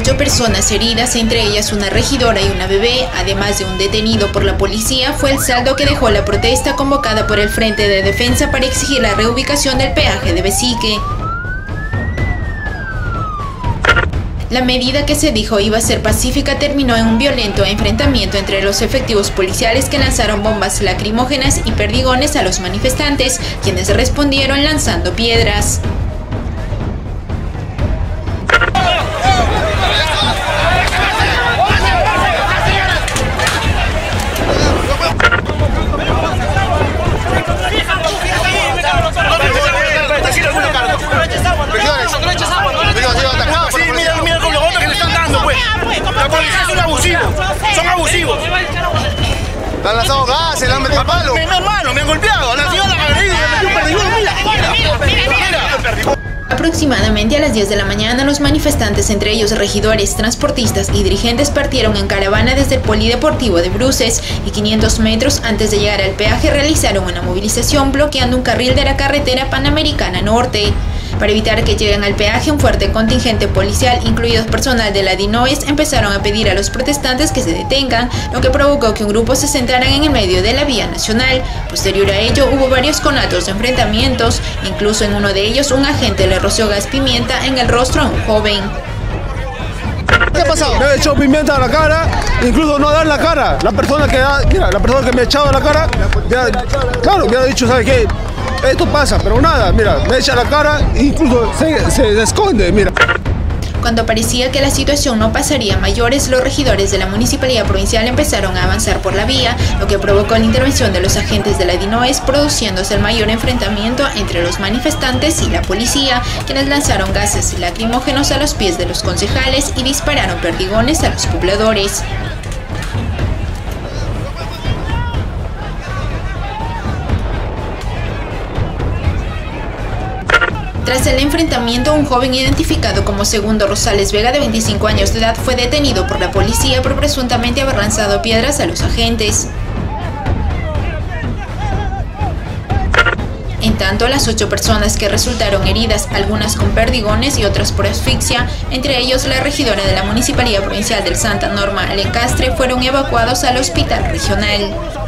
8 personas heridas, entre ellas una regidora y una bebé, además de un detenido por la policía, fue el saldo que dejó la protesta convocada por el Frente de Defensa para exigir la reubicación del peaje de Besique. La medida, que se dijo iba a ser pacífica, terminó en un violento enfrentamiento entre los efectivos policiales, que lanzaron bombas lacrimógenas y perdigones a los manifestantes, quienes respondieron lanzando piedras. Son abusivos. Le han lanzado gases, le han metido palo. Mi hermano, me han golpeado. La señora la agredido, me metió un perdigón. Mira. Aproximadamente a las 10 de la mañana, los manifestantes, entre ellos regidores, transportistas y dirigentes, partieron en caravana desde el polideportivo de Bruces y 500 metros antes de llegar al peaje realizaron una movilización bloqueando un carril de la carretera Panamericana Norte. Para evitar que lleguen al peaje, un fuerte contingente policial, incluidos personal de la DINOES, empezaron a pedir a los protestantes que se detengan, lo que provocó que un grupo se sentaran en el medio de la vía nacional. Posterior a ello, hubo varios conatos de enfrentamientos, incluso en uno de ellos un agente le roció gas pimienta en el rostro a un joven. ¿Qué ha pasado? Me ha echado pimienta a la cara, incluso no dar la cara. La persona que me ha echado a la cara, me ha dicho, ¿sabe qué? Esto pasa, pero nada, mira, me echa la cara e incluso se esconde, mira. Cuando parecía que la situación no pasaría a mayores, los regidores de la Municipalidad Provincial empezaron a avanzar por la vía, lo que provocó la intervención de los agentes de la DINOES, produciéndose el mayor enfrentamiento entre los manifestantes y la policía, quienes lanzaron gases lacrimógenos a los pies de los concejales y dispararon perdigones a los pobladores. Tras el enfrentamiento, un joven identificado como Segundo Rosales Vega, de 25 años de edad, fue detenido por la policía por presuntamente haber lanzado piedras a los agentes. En tanto, las 8 personas que resultaron heridas, algunas con perdigones y otras por asfixia, entre ellos la regidora de la Municipalidad Provincial del Santa, Norma Alencastre, fueron evacuados al hospital regional.